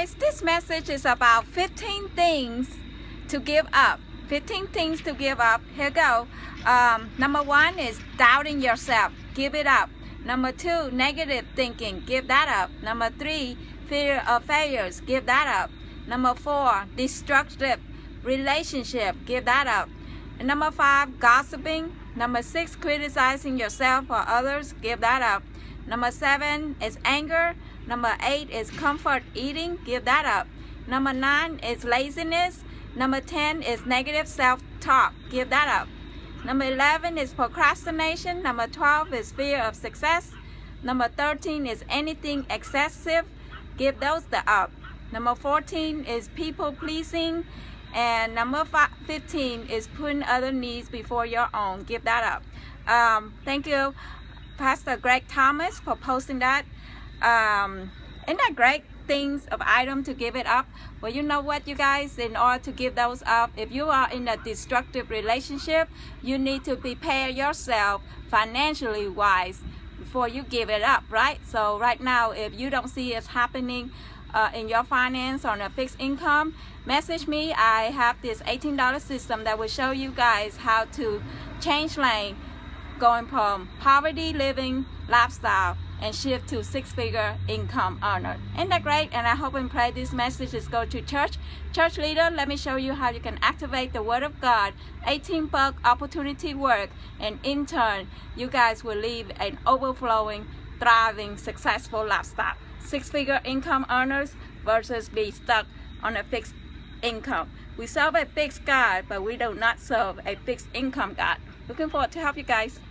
guys, this message is about 15 things to give up. 15 things to give up. Here go. Number 1 is doubting yourself. Give it up. Number 2, negative thinking. Give that up. Number 3, fear of failures. Give that up. Number 4, destructive relationship. Give that up. And number 5, gossiping. Number 6, criticizing yourself or others. Give that up. Number 7 is anger. Number 8 is comfort eating. Give that up. Number 9 is laziness. Number 10 is negative self-talk. Give that up. Number 11 is procrastination. Number 12 is fear of success. Number 13 is anything excessive. Give those up. Number 14 is people pleasing. And number 15 is putting other needs before your own. Give that up. Thank you, Pastor Greg Thomas, for posting that. Isn't that great? Things of item to give it up. Well, you know what, you guys, in order to give those up, if you are in a destructive relationship, you need to prepare yourself financially wise before you give it up, right? So right now, if you don't see it happening in your finance on a fixed income, message me. I have this $18 system that will show you guys how to change lane, going from poverty living lifestyle and shift to 6-figure income earner. Isn't that great? And I hope and pray this message is go to church. Church leader, let me show you how you can activate the word of God, 18-buck opportunity work, and in turn, you guys will live an overflowing, thriving, successful lifestyle. 6-figure income earners versus be stuck on a fixed income. We serve a fixed God, but we do not serve a fixed income God. Looking forward to help you guys.